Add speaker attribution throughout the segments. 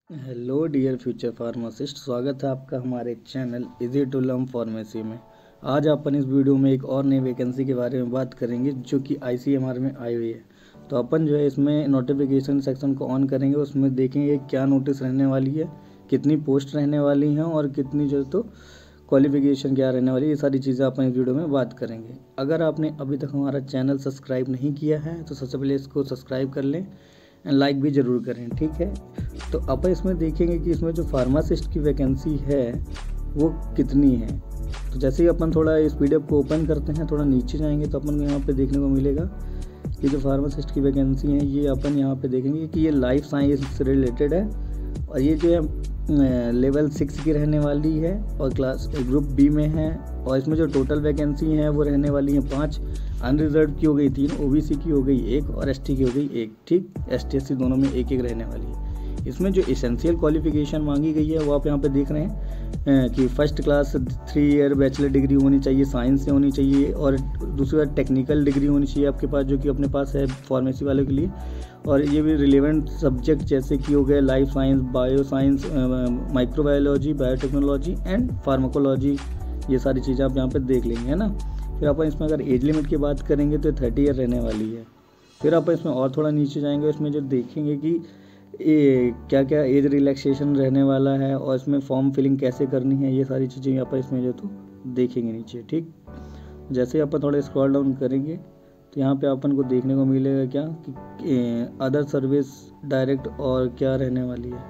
Speaker 1: Hello dear future pharmacist, स्वागत है आपका हमारे channel easy to learn pharmacy में। आज अपन इस वीडियो में एक और नई वैकेंसी के बारे में बात करेंगे जो कि आईसीएमआर में आई हुई है। तो अपन जो है इसमें नोटिफिकेशन सेक्शन को ऑन करेंगे, उसमें देखेंगे क्या नोटिस रहने वाली है, कितनी पोस्ट रहने वाली हैं और कितनी जो तो क्वालिफिकेशन क्या रहने वाली है। ये सारी चीज़ें अपन इस वीडियो में बात करेंगे। अगर आपने अभी तक हमारा चैनल सब्सक्राइब नहीं किया है तो सबसे पहले इसको सब्सक्राइब कर लें, लाइक भी ज़रूर करें, ठीक है। तो अपन इसमें देखेंगे कि इसमें जो फार्मासिस्ट की वैकेंसी है वो कितनी है। तो जैसे ही अपन थोड़ा इस पीडीएफ को ओपन करते हैं, थोड़ा नीचे जाएंगे तो अपन को यहाँ पे देखने को मिलेगा कि जो फार्मासिस्ट की वैकेंसी है ये अपन यहाँ पे देखेंगे कि ये लाइफ साइंस से रिलेटेड है और ये जो है लेवल 6 की रहने वाली है और क्लास ग्रुप बी में है। और इसमें जो टोटल वैकेंसी हैं वो रहने वाली हैं 5, अनरिजर्व की हो गई 3, ओबीसी की हो गई 1 और एसटी की हो गई 1, ठीक। एसटी एससी दोनों में 1-1 रहने वाली है। इसमें जो एसेंशियल क्वालिफिकेशन मांगी गई है वो आप यहाँ पे देख रहे हैं कि first class 3 year bachelor degree होनी चाहिए, साइंस से होनी चाहिए, और दूसरी बात टेक्निकल डिग्री होनी चाहिए आपके पास जो कि अपने पास है फार्मेसी वालों के लिए। और ये भी रिलेवेंट सब्जेक्ट जैसे कि हो गए life science, bio science, microbiology, biotechnology and pharmacology, ये सारी चीज़ें आप यहाँ पे देख लेंगे, है ना। फिर अपन इसमें अगर एज लिमिट की बात करेंगे तो 30 ईयर रहने वाली है। फिर अपन इसमें और थोड़ा नीचे जाएंगे, इसमें जो देखेंगे कि ये क्या क्या एज रिलैक्सेशन रहने वाला है और इसमें फॉर्म फिलिंग कैसे करनी है, ये सारी चीज़ें यहाँ पर इसमें जो तो देखेंगे नीचे, ठीक। जैसे अपन थोड़ा स्क्रॉल डाउन करेंगे तो यहाँ पे अपन को देखने को मिलेगा क्या कि अदर सर्विस डायरेक्ट और क्या रहने वाली है।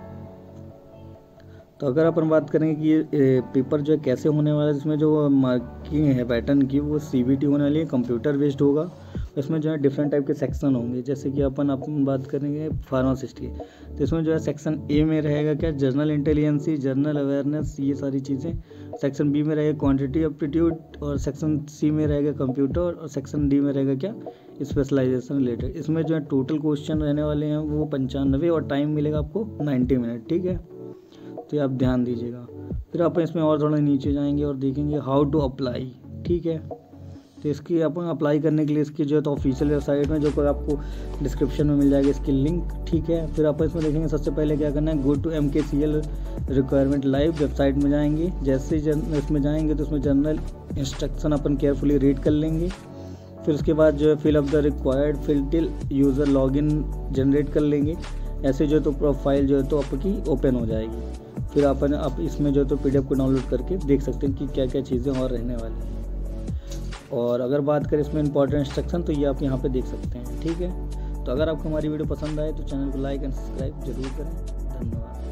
Speaker 1: तो अगर अपन बात करेंगे कि ये पेपर जो है कैसे होने वाला है, इसमें जो मार्किंग है पैटर्न की वो सीबीटी होने वाली है, कंप्यूटर बेस्ड होगा। इसमें जो है डिफरेंट टाइप के सेक्शन होंगे। जैसे कि अपन बात करेंगे फार्मासिस्ट की, तो इसमें जो है सेक्शन ए में रहेगा क्या जनरल इंटेलिजेंसी, जनरल अवेयरनेस, ये सारी चीज़ें। सेक्शन बी में रहेगा क्वांटिटी एप्टीट्यूड, और सेक्शन सी में रहेगा कंप्यूटर, और सेक्शन डी में रहेगा क्या स्पेशलाइजेशन रिलेटेड। इसमें जो है टोटल क्वेश्चन रहने वाले हैं वो 95 और टाइम मिलेगा आपको 90 मिनट, ठीक है। तो ये आप ध्यान दीजिएगा। फिर अपन इसमें और थोड़ा नीचे जाएंगे और देखेंगे हाउ टू अप्लाई, ठीक है। तो इसकी अपन अप्लाई करने के लिए इसकी जो है तो ऑफिशियल वेबसाइट में जो कोई आपको डिस्क्रिप्शन में मिल जाएगी इसकी लिंक, ठीक है। फिर अपन इसमें देखेंगे सबसे पहले क्या करना है, go to MKCL requirement live website में जाएंगे। जैसे इसमें जाएंगे तो इसमें जनरल इंस्ट्रक्शन अपन केयरफुली रीड कर लेंगे। फिर उसके बाद जो है fill up the required field till user login generate कर लेंगे। ऐसे जो तो प्रोफाइल जो है तो आपकी ओपन हो जाएगी। फिर अपन आप इसमें जो तो PDF को डाउनलोड करके देख सकते हैं कि क्या क्या चीज़ें और रहने वाली हैं। और अगर बात करें इसमें इंपॉर्टेंट इंस्ट्रक्शन तो ये आप यहाँ पे देख सकते हैं, ठीक है। तो अगर आपको हमारी वीडियो पसंद आए तो चैनल को लाइक एंड सब्सक्राइब जरूर करें। धन्यवाद।